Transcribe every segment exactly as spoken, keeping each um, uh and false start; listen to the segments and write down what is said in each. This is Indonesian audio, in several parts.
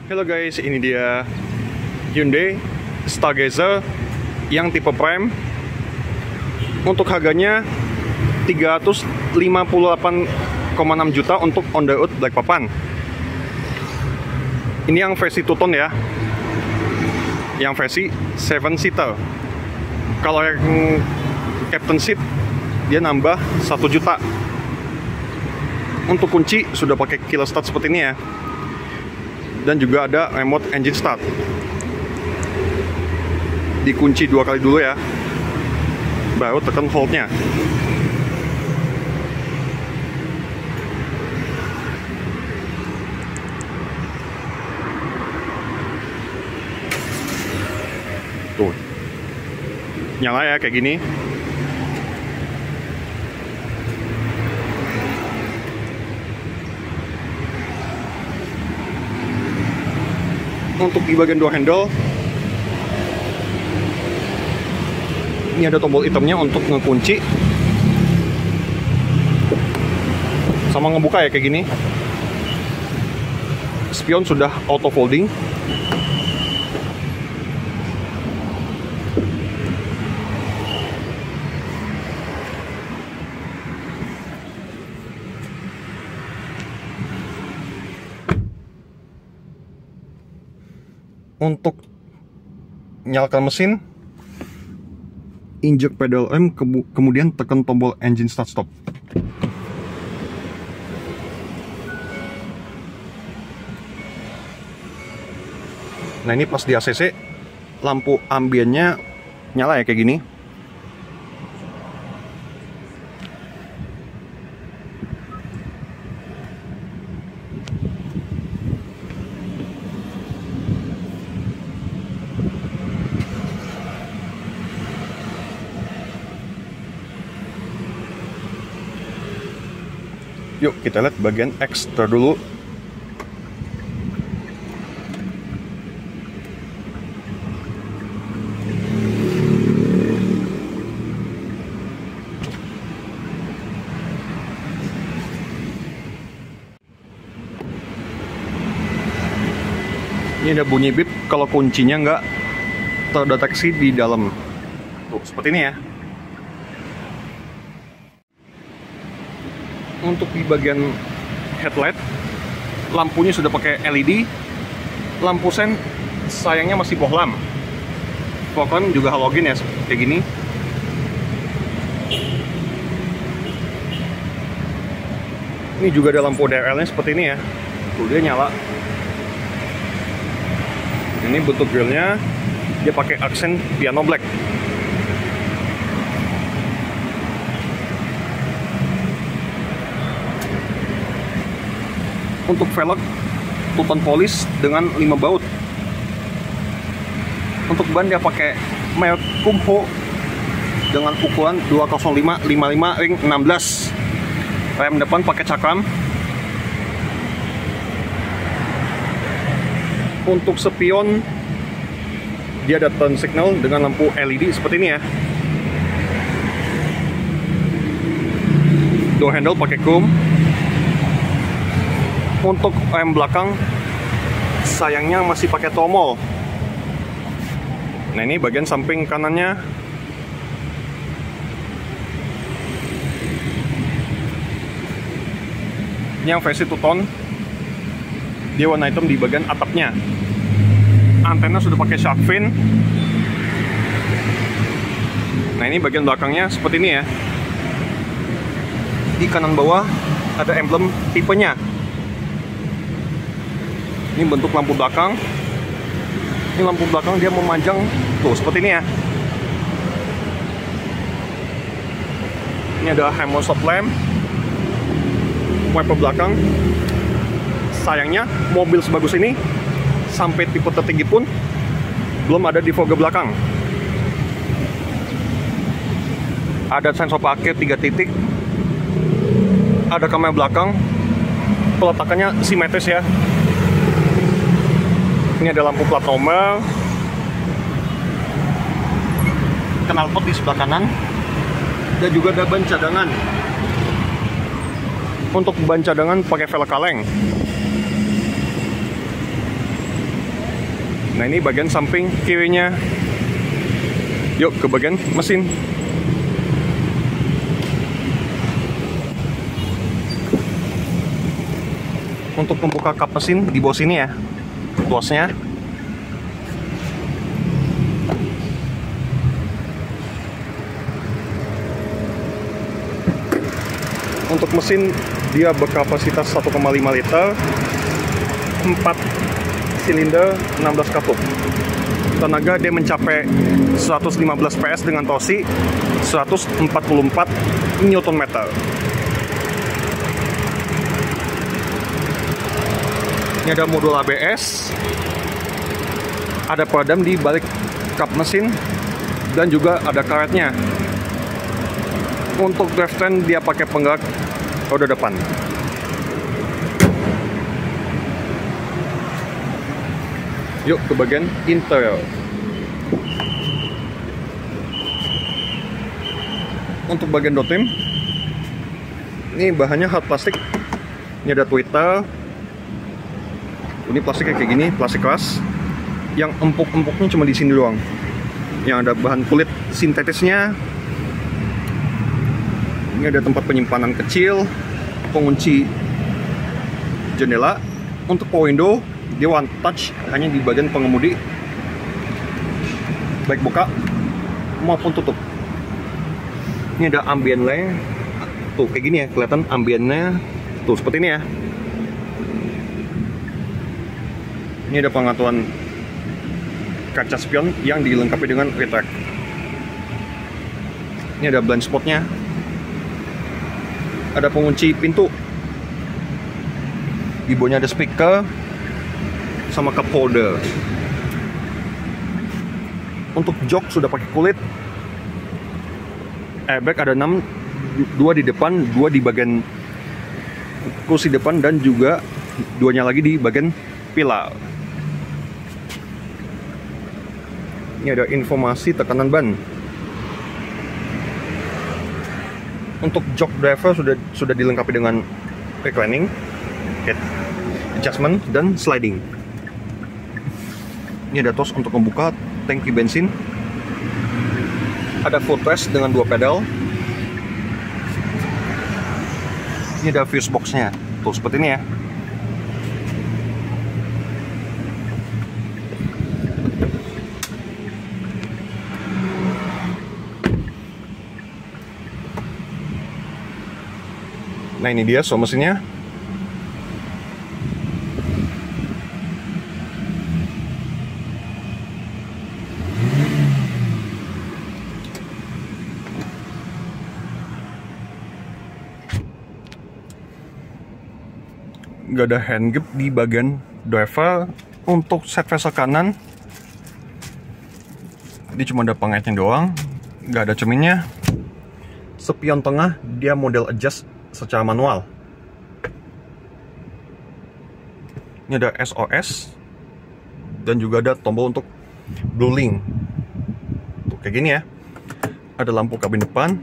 Halo guys, ini dia Hyundai Stargazer yang tipe Prime. Untuk harganya tiga ratus lima puluh delapan koma enam juta untuk on the road black papan. Ini yang versi two-tone ya, yang versi seven seater. Kalau yang captain seat dia nambah satu juta. Untuk kunci sudah pakai keyless start seperti ini ya, dan juga ada remote engine start. Dikunci dua kali dulu ya, baru tekan hold-nya. Tuh, nyala ya kayak gini. Untuk di bagian door handle, ini ada tombol hitamnya untuk ngekunci sama ngebuka ya kayak gini. Spion sudah auto folding. Untuk nyalakan mesin, injek pedal rem, kemudian tekan tombol engine start stop. Nah ini pas di A C C, lampu ambiennya nyala ya kayak gini. Yuk kita lihat bagian ekstra dulu. Ini ada bunyi bip kalau kuncinya nggak terdeteksi di dalam. Tuh, seperti ini ya. Untuk di bagian headlight, lampunya sudah pakai L E D. Lampu sen sayangnya masih bohlam. Fog lamp juga halogen ya, kayak gini. Ini juga ada lampu D R L-nya seperti ini ya. Tuh dia nyala. Ini bentuk grillnya, dia pakai aksen piano black. Untuk velg two-tone polish dengan lima baut. Untuk ban dia pakai merek Kumho dengan ukuran dua nol lima lima lima ring enam belas. Rem depan pakai cakram. Untuk spion dia ada turn signal dengan lampu L E D seperti ini ya. Door handle pakai chrome. Untuk rem belakang sayangnya masih pakai tromol. Nah ini bagian samping kanannya. Ini yang versi two-tone. Dia warna hitam di bagian atapnya. Antena sudah pakai shark fin. Nah ini bagian belakangnya seperti ini ya. Di kanan bawah ada emblem tipenya. Ini bentuk lampu belakang. Ini lampu belakang dia memanjang tuh seperti ini ya. Ini ada Hemo stop lamp, wiper belakang. Sayangnya mobil sebagus ini sampai tipe tertinggi pun belum ada di fog belakang. Ada sensor parkir tiga titik. Ada kamera belakang. Peletakannya simetris ya. Ini ada lampu plat nomor, knalpot di sebelah kanan, dan juga ada ban cadangan. Untuk ban cadangan pakai velg kaleng. Nah, ini bagian samping kirinya. Yuk ke bagian mesin. Untuk membuka kap mesin di bawah sini ya, tuasnya. Untuk mesin dia berkapasitas satu koma lima liter, empat silinder, enam belas katup. Tenaga dia mencapai seratus lima belas P S dengan torsi seratus empat puluh empat newton meter. Ini ada modul A B S, ada peredam di balik kap mesin, dan juga ada karetnya. Untuk drivetrain dia pakai penggerak roda depan. Yuk ke bagian interior. Untuk bagian door trim, ini bahannya hard plastik. Ini ada Twitter. Ini plastiknya kayak gini, plastik keras. Yang empuk-empuknya cuma di sini doang. Yang ada bahan kulit sintetisnya. Ini ada tempat penyimpanan kecil, pengunci jendela. Untuk power window, dia one touch hanya di bagian pengemudi, baik buka maupun tutup. Ini ada ambient light, tuh kayak gini ya, kelihatan ambiennya tuh seperti ini ya. Ini ada pengaturan kaca spion yang dilengkapi dengan retract. Ini ada blind spotnya, ada pengunci pintu, di bawahnya ada speaker sama cup holder. Untuk jok sudah pakai kulit. Airbag ada enam, dua di depan, dua di bagian kursi depan, dan juga duanya lagi di bagian pilar. Ini ada informasi tekanan ban. Untuk jok driver sudah sudah dilengkapi dengan reclining, head adjustment, dan sliding. Ini ada tos untuk membuka tangki bensin. Ada footrest dengan dua pedal. Ini ada fuse box-nya. Tuh seperti ini ya. Nah, ini dia so mesinnya. Gak ada hand grip di bagian driver. Untuk set vesel kanan, dia cuma ada pengaitnya doang, gak ada cerminnya. Spion tengah dia model adjust secara manual. Ini ada S O S dan juga ada tombol untuk blueling. Tuh kayak gini ya. Ada lampu kabin depan.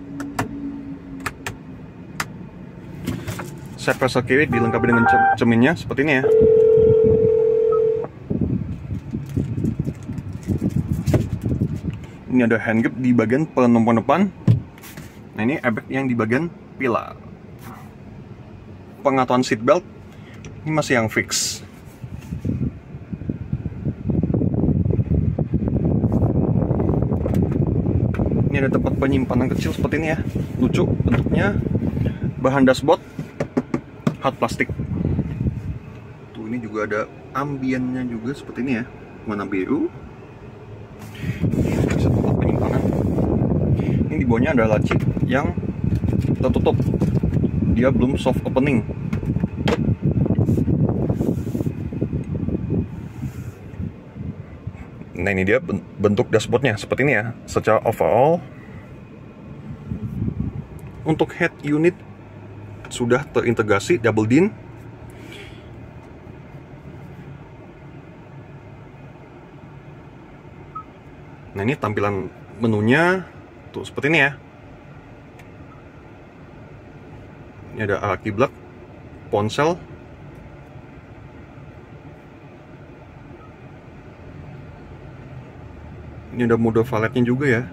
Set vesel kiri dilengkapi dengan cerminnya seperti ini ya. Ini ada hand grip di bagian penumpang depan. Nah, ini airbag yang di bagian pilar. Pengaturan seat belt ini masih yang fix. Ini ada tempat penyimpanan kecil seperti ini ya. Lucu bentuknya. Bahan dashboard hard plastik. Tuh, ini juga ada ambiennya juga seperti ini ya. Warna biru. Ini bisa tempat penyimpanan. Ini di bawahnya ada laci yang tertutup. Dia belum soft opening. Nah, ini dia bentuk dashboardnya seperti ini ya. Secara overall, untuk head unit sudah terintegrasi double din. Nah, ini tampilan menunya tuh seperti ini ya. Ini ada arah kiblat, ponsel, Ini ada mode valetnya juga ya.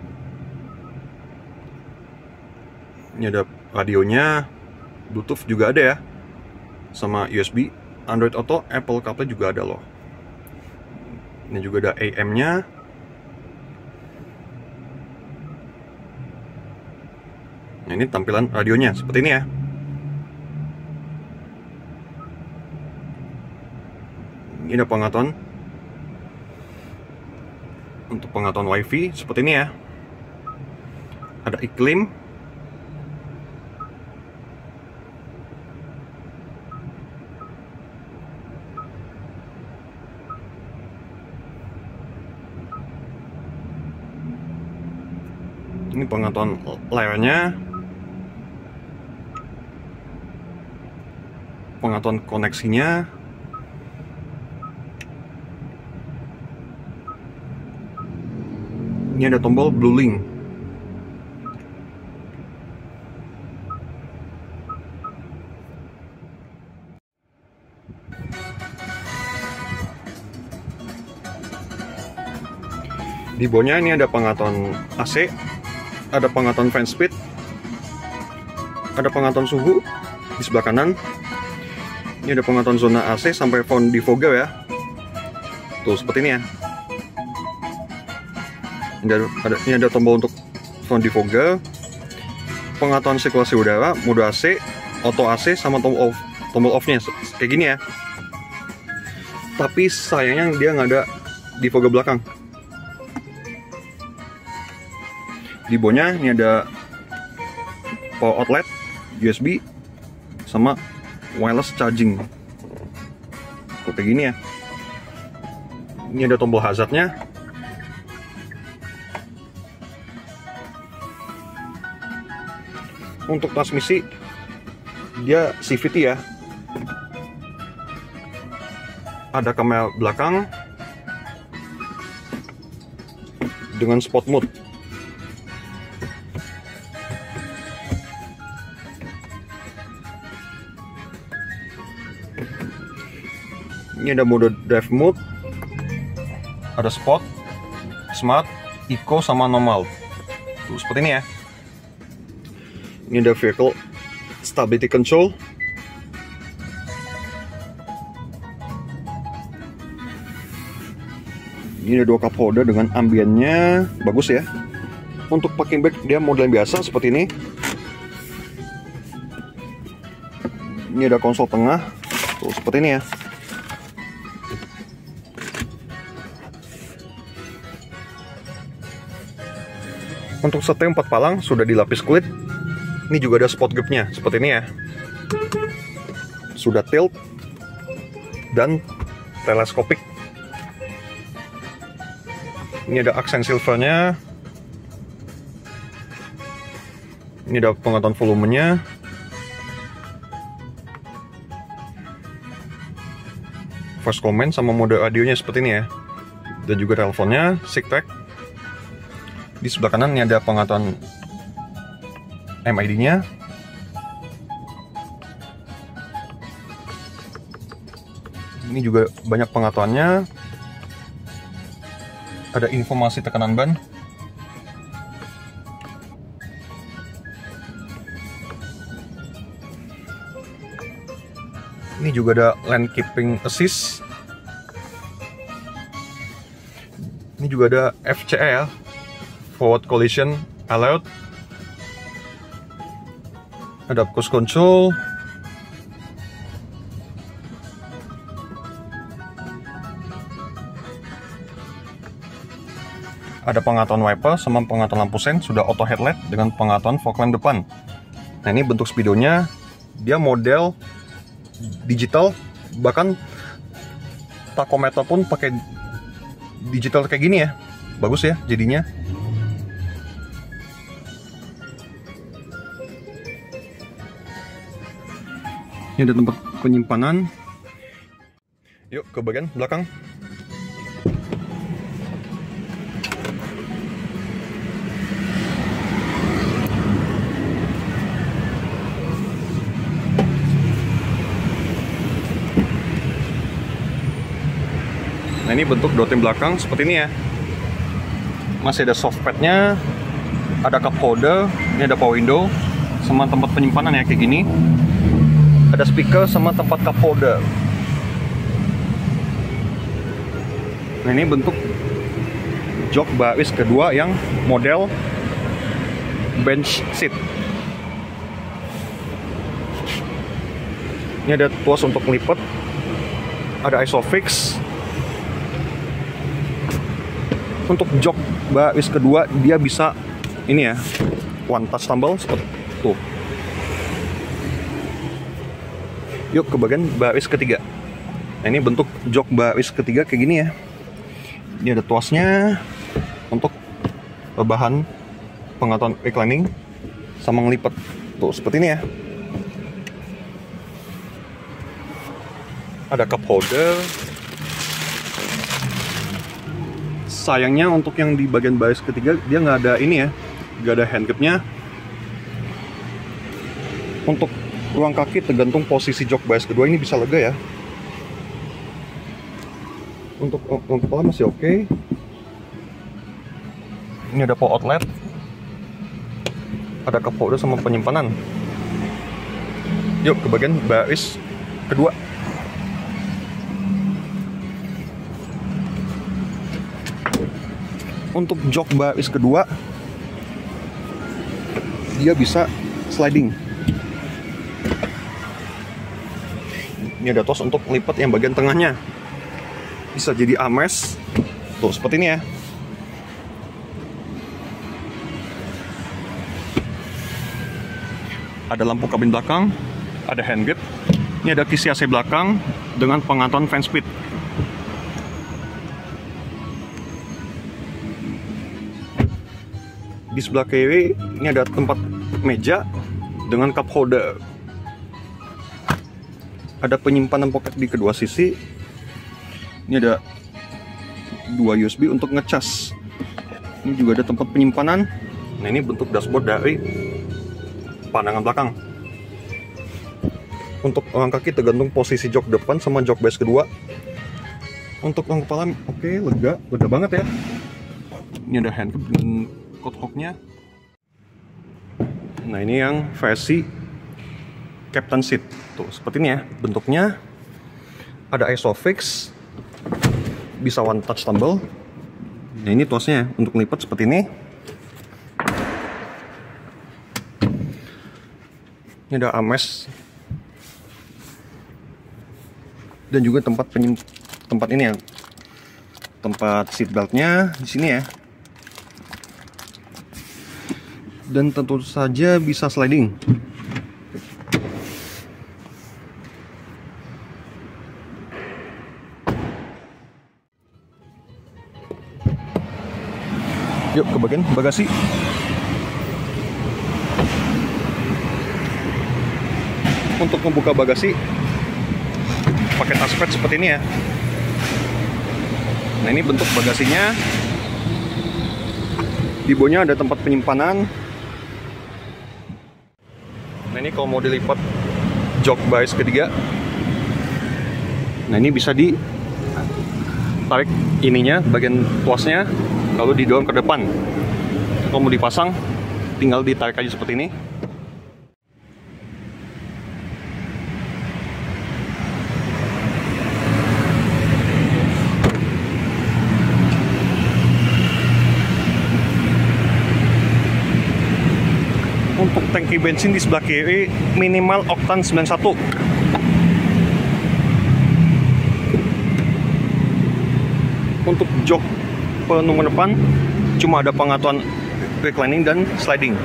Ini ada radionya, Bluetooth juga ada ya, sama U S B, Android Auto, Apple CarPlay juga ada loh. Ini juga ada A M-nya. Nah, ini tampilan radionya seperti ini ya. Ini ada pengaturan untuk pengaturan WiFi seperti ini ya. Ada iklim. Ini pengaturan layarnya. Pengaturan koneksinya. Ini ada tombol Blue Link. Di bawahnya ini ada pengaturan A C, ada pengaturan fan speed, ada pengaturan suhu di sebelah kanan. Ini ada pengaturan zona A C sampai phone defogger ya. Tuh seperti ini ya. Ini ada, ada, ini ada tombol untuk phone defogger, pengaturan sirkulasi udara, mode A C, auto A C, sama tombol off, tombol off-nya kayak gini ya. Tapi sayangnya dia nggak ada defogger belakang. Di bawahnya ini ada power outlet, U S B, sama wireless charging. Tuh, kayak gini ya. Ini ada tombol hazardnya. Untuk transmisi dia C V T ya. Ada kamera belakang dengan sport mode. Ini ada mode drive mode, ada sport, smart, eco, sama normal. Tuh, seperti ini ya. Ini ada vehicle stability control. Ini ada dua cup holder dengan ambiennya bagus ya. Untuk parking brake dia model yang biasa seperti ini. Ini ada konsol tengah, tuh seperti ini ya. Untuk setir empat palang sudah dilapis kulit. Ini juga ada spot gripnya seperti ini ya. Sudah tilt dan teleskopik. Ini ada aksen silvernya. Ini ada pengaturan volumenya. Voice command sama mode audionya seperti ini ya. Dan juga teleponnya, SIG track. Di sebelah kanan ini ada pengaturan M I D-nya. Ini juga banyak pengaturannya. Ada informasi tekanan ban. Ini juga ada lane keeping assist. Ini juga ada F C A ya, forward collision alert. Ada cruise control. Ada pengaturan wiper sama pengaturan lampu sen, sudah auto headlight dengan pengaturan fog lamp depan. Nah, ini bentuk speedonya, dia model digital, bahkan tachometer pun pakai digital kayak gini ya. Bagus ya jadinya. Ini ada tempat penyimpanan. Yuk ke bagian belakang. Nah, ini bentuk dotem belakang seperti ini ya. masih ada soft padnya, ada cup holder, ini ada power window sama tempat penyimpanan ya kayak gini. Ada speaker sama tempat cup holder. Nah, ini bentuk jok baris kedua yang model bench seat. Ini ada tuas untuk melipat, ada isofix. Untuk jok baris kedua dia bisa ini ya, one touch tumble seperti tuh. Yuk ke bagian baris ketiga. Nah, ini bentuk jok baris ketiga kayak gini ya. Ini ada tuasnya untuk bahan pengaturan reclining sama ngelipat tuh seperti ini ya. Ada cup holder. Sayangnya untuk yang di bagian baris ketiga dia nggak ada ini ya, nggak ada hand gripnya. Untuk ruang kaki tergantung posisi jok baris kedua ini bisa lega ya. Untuk ruang kepala masih oke. Okay. Ini ada power outlet, ada cup holder sama penyimpanan. Yuk ke bagian baris kedua. Untuk jok baris kedua dia bisa sliding. Ini ada tos untuk lipat yang bagian tengahnya, bisa jadi armrest tuh seperti ini ya. Ada lampu kabin belakang, ada hand grip. Ini ada kisi A C belakang dengan pengaturan fan speed. Di sebelah kiri ini ada tempat meja dengan cup holder. Ada penyimpanan pocket di kedua sisi. Ini ada dua U S B untuk ngecas. Ini juga ada tempat penyimpanan. Nah, ini bentuk dashboard dari pandangan belakang. Untuk ruang kaki tergantung posisi jok depan sama jok baris kedua. Untuk ruang kepala oke, okay, lega, lega banget ya. Ini ada hand dengan coat hooknya. Nah, ini yang versi captain seat tuh seperti ini ya bentuknya. Ada isofix, bisa one touch tumble. Nah, ini tuasnya untuk lipat seperti ini. Ini ada armrest dan juga tempat penyim tempat ini ya, tempat seat beltnya di sini ya. Dan tentu saja bisa sliding. Yuk ke bagian bagasi. Untuk membuka bagasi pakai touchpad seperti ini ya. Nah, ini bentuk bagasinya. Di bawahnya ada tempat penyimpanan. Nah, ini kalau mau dilipat jok baris ketiga, nah ini bisa ditarik ininya, bagian tuasnya, lalu didorong ke depan. Kalau mau dipasang, tinggal ditarik aja seperti ini. Untuk tangki bensin di sebelah kiri minimal oktan sembilan puluh satu. Untuk jok penumpukan depan cuma ada pengaturan reclining dan sliding.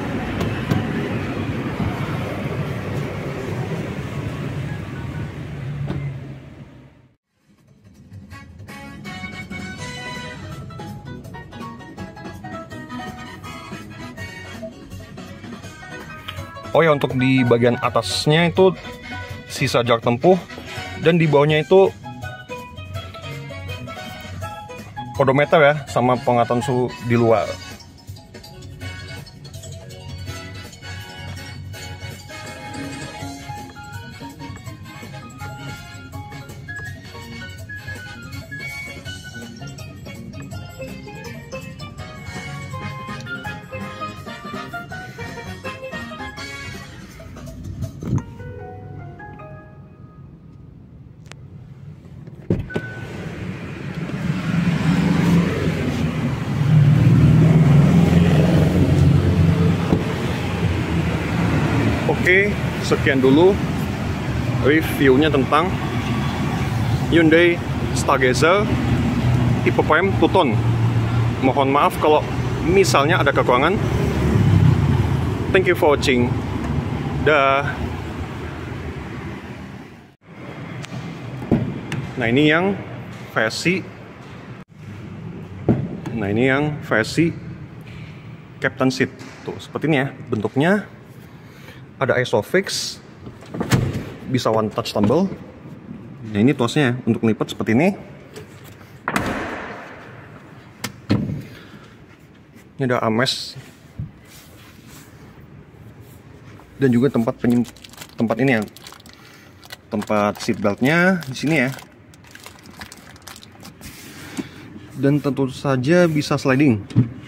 Oh ya, untuk di bagian atasnya itu sisa jarak tempuh, dan di bawahnya itu odometer ya, sama pengaturan suhu di luar. Oke, sekian dulu reviewnya tentang Hyundai Stargazer tipe Prime two-tone. Mohon maaf kalau misalnya ada kekurangan. Thank you for watching. Dah. Nah, ini yang versi Nah, ini yang versi Captain Seat. Tuh, seperti ini ya bentuknya. Ada Isofix, bisa one touch tumble. Nah, ini tuasnya untuk lipat seperti ini. Ini ada armrest dan juga tempat penyim tempat ini ya, tempat seat beltnya di sini ya. Dan tentu saja bisa sliding.